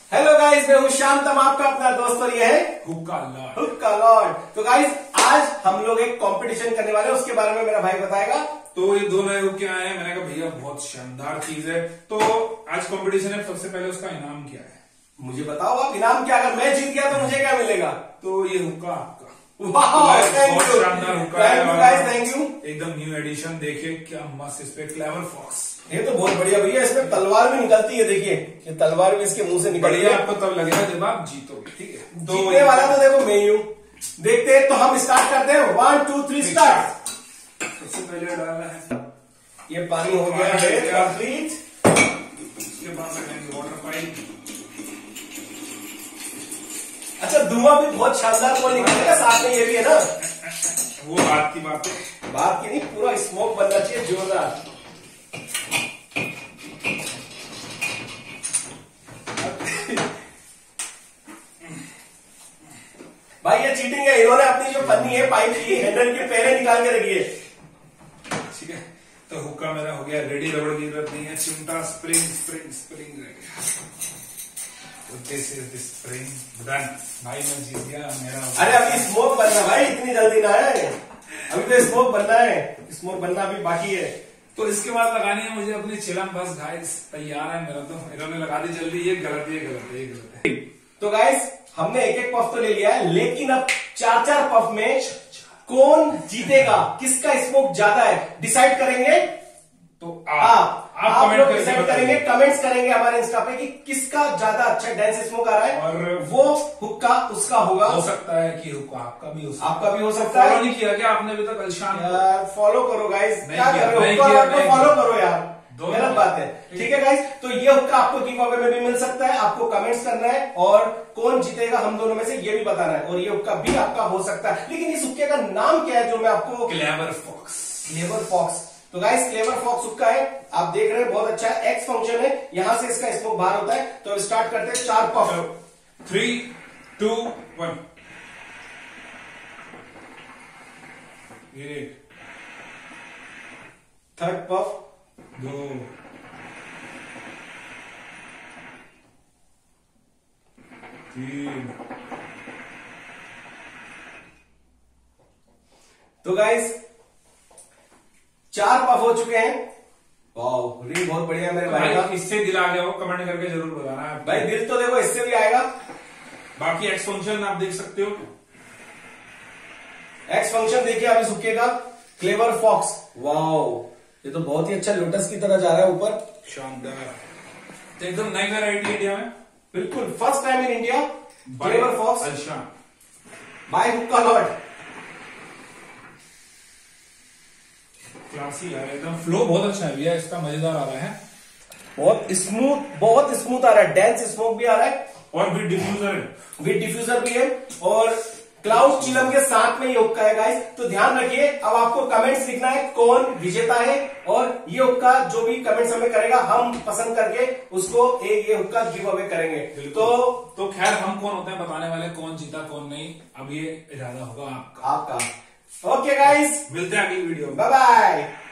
Hello guys, मैं हूं शांतम, आपका अपना दोस्त, और ये है हुक्का लॉर्ड। तो गाइस, आज हम लोग एक कंपटीशन करने वाले हैं, उसके बारे में मेरा भाई बताएगा। तो ये दो नए हुक्के आए हैं, मैंने कहा भैया बहुत शानदार चीज है। तो आज कंपटीशन है, सबसे पहले उसका इनाम क्या है मुझे बताओ आप, इनाम क्या? अगर मैं जीत गया तो मुझे क्या मिलेगा? तो ये हुक्का आपका बहुत शानदार हुक्का है, थैंक यू। एकदम न्यू एडिशन। देखिए क्या मस्त, इस पे क्लेवर फॉक्स। ये तो बहुत बढ़िया भैया, इसमें तलवार भी निकलती है। देखिए ये तलवार भी इसके मुंह से निकली है। आपको तब लगेगा जब आप जीतोगे, ठीक है। तो जीतने वाला तो देखो मैं ही हूं। देखते हैं, तो हम स्टार्ट करते हैं। 1 2 3 स्टार्ट। सबसे पहले डालना है, ये पानी हो गया है कंप्लीट। उसके बाद लगाएंगे वाटर पाइप। अच्छा, धुआं भी बहुत शानदार को निकलेगा, साथ में ये भी है ना। वो बात की बात है, बात की नहीं, पूरा स्मोक बनना चाहिए जोरदार। भाई ये चीटिंग है, इन्होंने अपनी जो पन्नी है पाइप की हैंडल के पैरे निकाल के रखी है। ठीक है, तो हुक्का मेरा हो गया रेडी, रबड़ की जरूरत नहीं है। चिमटा स्प्रिंग स्प्रिंग स्प्रिंग रह गया। This is the spring done. भाई मैं जीत गया मेरा। अरे अभी स्मोक बनना भाई, इतनी जल्दी ना है, अभी तो स्मोक बनना है, स्मोक बनना अभी बाकी है। तो इसके बाद लगानी है मुझे अपनी चिलम। बस गाइस तैयार है मेरा, तो इन्होंने लगा दी जल्दी। ये गलत है, ये गलत है, ये गलत है। तो गाइस, हमने एक एक पफ तो ले लिया है, लेकिन अब 4-4 पफ में कौन जीतेगा, किसका स्मोक ज्यादा है, डिसाइड करेंगे। तो आप लोग डिसाइड करेंगे, कमेंट्स करेंगे हमारे इंस्टा पे कि किसका ज्यादा अच्छा डेंस स्मोक आ रहा है, और वो हुक्का उसका होगा। हो सकता है कि हुक्का आपका भी हो सकता है। आपका भी हो सकता है। फॉलो नहीं किया क्या आपने अभी तक अलशान? यार फॉलो करो गाइस, क्या कर रहे हो, हुक्का फॉलो करो यार, गलत बात है। ठीक है गाइस, तो ये हुक्का आपको गिव अवे में भी मिल सकता है। आपको कमेंट्स करना है और कौन जीतेगा हम दोनों में से ये भी बताना है, और ये हुक्का भी आपका हो सकता है। लेकिन इस हुक्के का नाम क्या है जो मैं आपको? Clever fox. Clever fox. तो गाइस, क्लेवर फॉक्स हुक्का है, आप देख रहे हैं, बहुत अच्छा है। एक्स फंक्शन है, यहां से इसका स्मोक बाहर होता है। तो स्टार्ट करते हैं, 4 पफ। 3 2 1। एक, थर्ड पफ, 2, 3। तो गाइस 4 पफ हो चुके हैं। वाओ, रिंग बहुत बढ़िया है मेरे भाई का। इससे दिल आ गया हो, कमेंट करके जरूर बताना है भाई। दिल तो देखो इससे भी आएगा। बाकी एक्स फंक्शन आप देख सकते हो। एक्स फंक्शन देखिए आप इस हुक्के का, क्लेवर फॉक्स। वाओ, ये तो बहुत ही अच्छा लोटस की तरह जा रहा है ऊपर, शानदार। तो एकदम नई वैरायटी इंडिया में, बिल्कुल first time in India. Clever fox अलशान बाय हुक्का लॉर्ड। क्लासी है एकदम, फ्लो बहुत अच्छा है भैया इसका, मजेदार आ रहा है। बहुत स्मूथ आ रहा है, डेंस स्मोक भी आ रहा है, और विद डिफ्यूजर है, विद डिफ्यूजर भी है, और क्लाउड चिलम के साथ में ये हुक्का है गाइस। तो ध्यान रखिए, अब आपको कमेंट्स लिखना है कौन विजेता है, और ये हुक्का जो भी कमेंट्स हमें करेगा, हम पसंद करके उसको एक ये हुक्का गिव अवे करेंगे। तो खैर हम कौन होते हैं बताने वाले, कौन जीता कौन नहीं, अब ये इरादा होगा आपका। ओके गाइस, मिलते हैं अगली वीडियो में। Bye bye.